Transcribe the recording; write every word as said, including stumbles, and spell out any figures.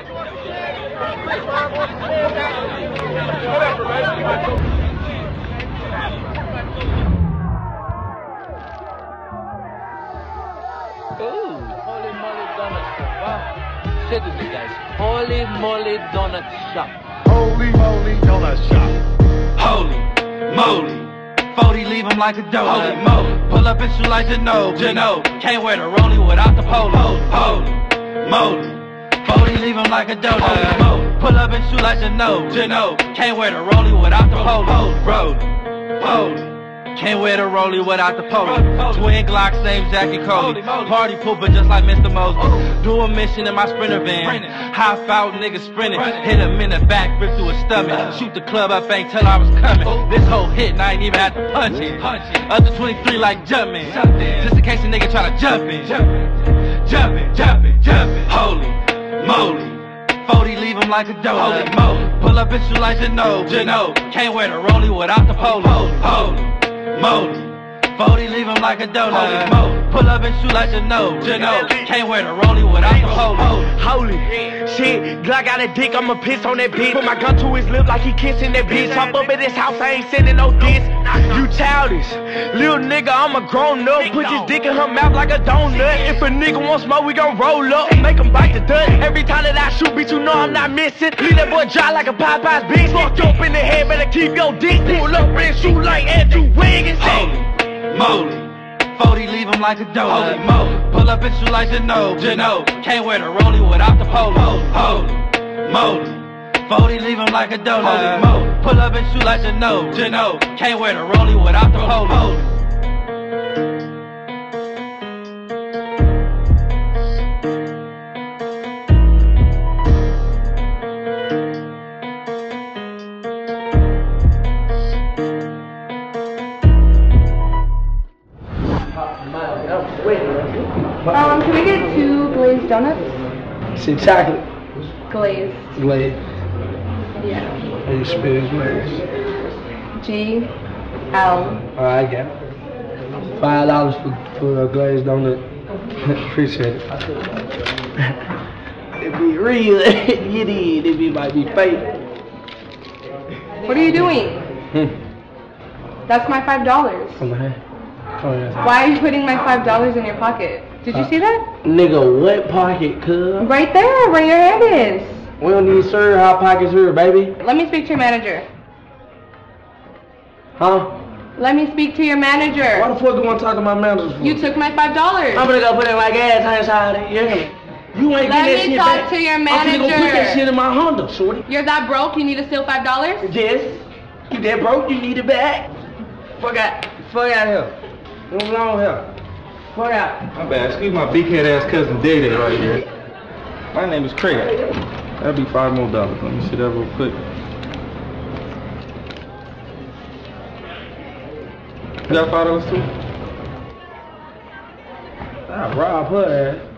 Ooh, holy moly donut shop. Wow. Say to me guys, holy moly donut shop. Holy moly donut shop. Holy moly. forty leave him like a donut. Holy moly. Pull up and shoot like Geno. Geno. Can't wear the rollie without the polo. Holy moly. forty leave him like a donut. Holy moly. Pull up and shoot like Geno. Geno. Can't wear the rollie without the polo. Rollie. Holy. Can't wear the rollie without the polo. Twin Glock, same jacket, Cody. Party pooper just like Mister Mosby. Do a mission in my Sprinter van. Hop out, niggas sprinting. Hit him in the back, rip through his stomach. Shoot the club up, ain't tell I was coming. This whole hit, and I ain't even had to punch it. Other twenty-three like jumping. Just in case a nigga try to jump in. Jumping, jumping, jumping. Holy moly. forty leave him like a donut. Holy moly. Pull up and shoot like Geno. Geno. Can't wear the rollie without the polo. Holy moly. forty leave him like a donut. Holy. Pull up and shoot like Geno. Geno. Can't wear the rollie without the polo. Holy shit, Glock got a dick, I'ma piss on that bitch. Put my gun to his lip like he kissing that bitch. Hop up at his house, I ain't sending no diss. You childish, little nigga, I'm a grown up. Put his dick in her mouth like a donut. If a nigga wants smoke, we gon' roll up and make him bite the dust. Every time that I shoot, bitch, you know I'm not missing. Leave that boy dry like a Popeye's bitch. Fucked up in the head, better keep your dick. Pull up and shoot like Andrew Wiggins. Holy moly. forty leave him like a donut. Holy moly. Pull up and shoot like Geno. Geno. Can't wear the rollie without the polo. Holy moly. forty leave him like a donut. Holy moly. Pull up and shoot like Geno. Geno. Can't wear the rollie without the polo. Um, can we get two glazed donuts? See chocolate. Glazed. Glazed. Yeah. How you spell glazed? G L. Alright, I got it. Five dollars for for a glazed donut. Appreciate it. It be real. You did. It be might be fake. What are you doing? Hmm. That's my five dollars. Come on. Oh, yeah. Why are you putting my five dollars in your pocket? Did you uh, see that? Nigga, what pocket, cuz? Right there, where your hand is. We don't need sir, our pockets here, baby. Let me speak to your manager. Huh? Let me speak to your manager. Why the fuck do you want to talk to my manager for? You took my five dollars. I'm gonna go put in my gas inside. You hear me? You ain't Let get that me shit talk back. to your I'm manager. gonna go put that shit in my Honda, shorty. You're that broke? You need to steal five dollars? Yes. You that broke? You need it back. Fuck out. Fuck out here. What's wrong here? Fuck out. My bad. Excuse my big head ass cousin Day Day right here. My name is Craig. That'll be five more dollars. Let me see that real quick. You got five dollars too? I robbed her ass.